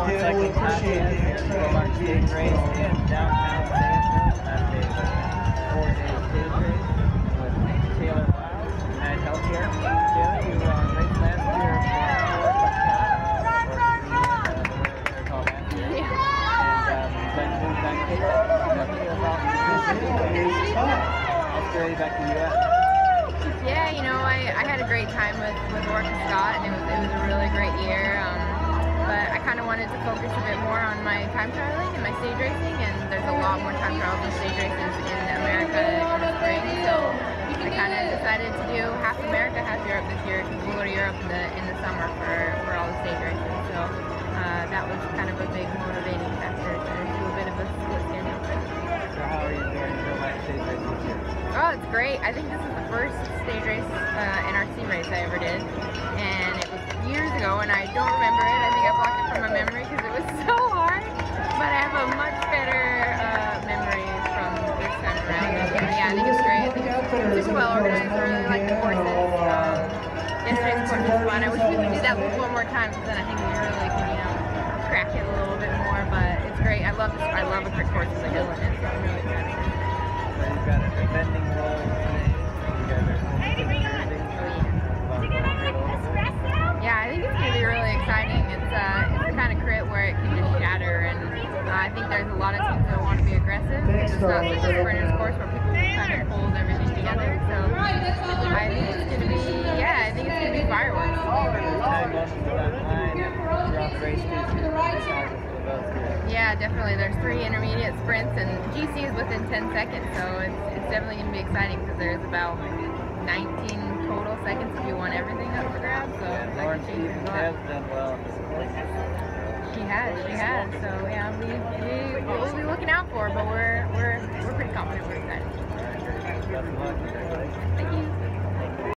Cycling Podcast here from our stage race in downtown Fayetteville. Last day of a 4-day stage race with Tayler Wiles, UnitedHealthcare. Taylor, you raced last year for they're called last year. And then moved back to tell me about Australia back to the U.S. Yeah, you know, I had a great time with Orca Scott, and it was a really great year. But I kind of wanted to focus a bit more on my time trialing and my stage racing, and there's a lot more time trials and stage races in America in the spring. So I kind of decided to do half America, half Europe this year, because we'll go to Europe in the summer for all the stage races. So that was kind of a big motivating factor to do a bit of a split schedule. So how are you doing your last stage race this year? Oh, it's great. I think this is the first stage race NRC race I ever did, and it was years ago, and I don't remember it. I think I blocked it from my memory because it was so hard, but I have a much better memory from this time around. And yeah, I think it's great. I think it's super well organized. I really like the courses. Yesterday's course was fun. I wish we would do that one more time, because then I think we really could, you know, crack it a little bit more. But it's great. I love a quick course with the hill in it, so I'm really excited. So you've got a defending role today. You guys are yeah, I think it's going to be really exciting. It's the kind of crit where it can just shatter, and I think there's a lot of teams that want to be aggressive. It's not such a sprinter's course where people kind of hold everything together. So I think it's going to be, yeah, I think it's going to be fireworks. Yeah, definitely. There's 3 intermediate sprints, and GC is within 10 seconds, so it's definitely going to be exciting, because there's about 19 total seconds if you want everything up for grabs. So Lauren has done well. She has. So yeah, we'll be looking out for her, but we're pretty confident. We're excited. All right, good luck. Thank you.